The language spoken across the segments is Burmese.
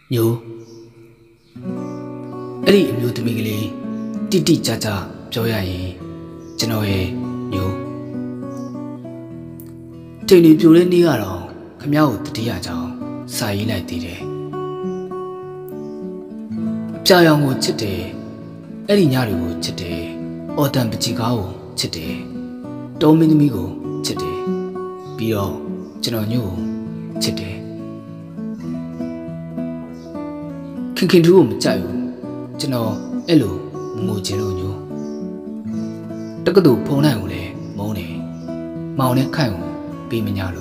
Nhô ấy đi nhô tụi mình đi tít tít cha cha cho ai cho nó ấy nhô trên đi phiêu lên đi à rồi khám nhau tự đi à cháu sai lại đi đấy cha yang ngồi chết đấy ấy đi nhà rồi chết đấy ở đằng bên chỉ cao chết đấy đâu mình mi go chết đấy bây giờ cho nó nhô chết đấy kinh kinh thu mà chạy cho nó ấy lù ngồi chế rồi nhô tất cả đồ phong này cũngเลยmàu này khai cũng bị mình nhào luôn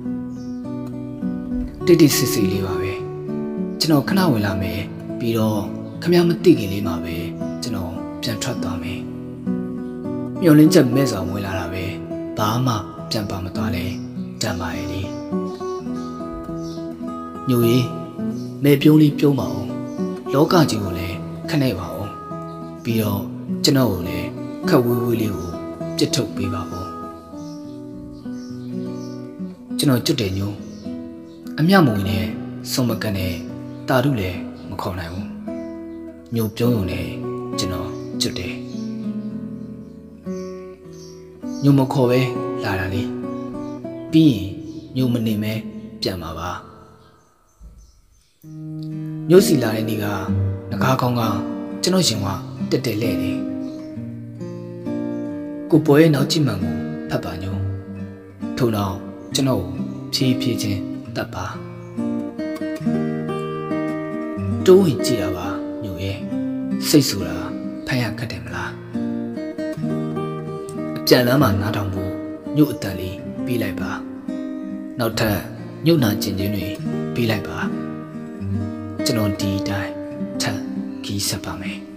tít tít xì xì đi vào về cho nó khăn áo làm về bây giờ khăm nhau mất tiền cái mà về cho nóပြန်ထွက်သွားမယ်မျောလင်းချက်မဲ့ဆောင်ဝင်လာတာပဲဘာမှပြန်ပါမသွားလဲတန်ပါရဲ့လေညိုရီမဲပြုံးလေးပြုံးပါအောင်လောကကြီးကိုလည်းခနဲ့ပါအောင်ပြီးတော့ကျွန်တော်ကိုလည်းခက်ဝေးဝေးလေးကိုပြစ်ထုတ်ပေးပါဦးကျွန်တော်ကျွတ်တယ်ညိုအမြမဝင်နဲ့စုံမကန်နဲ့တာတို့လည်းမခေါ်နိုင်ဘူးညိုပြုံးုံနဲ့ကျွန်တော်ကျွတ်တယ်ညိုမခေါ်ပဲလာတာလေပြီးရင်ညိုမနေမဲပြန်ပါပါညိုစီလာတဲ့နေ့ကငကားကောင်းကကျွန်တော်ရှင်ကတက်တက်လဲတယ်ကိုပွဲရဲ့နောက်ကြည့်မှန်ကိုဖတ်ပါညိုထို့နောက်ကျွန်တော်ဖြည်းဖြည်းချင်းတတ်ပါတိုးဝင်ကြည့်ရပါညိုရဲ့စိတ်ဆိုတာဖတ်ရခက်တယ်မလားအပြန်လမ်းမှာနားထောင်ဖို့ညို့အတန်လေးပြီးလိုက်ပါနောက်ထပ်ညို့နာကျင်ချင်းတွေပြီးလိုက်ပါကျွန်တော်ဒီတိုင်းထပ်ခီးဆက်ပါမယ်